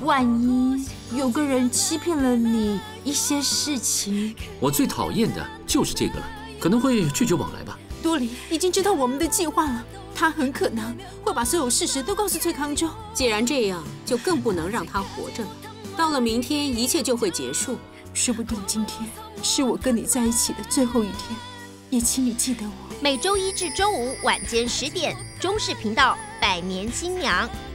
万一有个人欺骗了你一些事情， 我最讨厌的就是这个了，可能会拒绝往来吧。 多里已经知道我们的计划了，他很可能会把所有事实都告诉崔康州。 既然这样，就更不能让他活着了。到了明天，一切就会结束。 说不定今天是我跟你在一起的最后一天，也请你记得我。 每周一至周五晚间10点，中视频道《百年新娘》。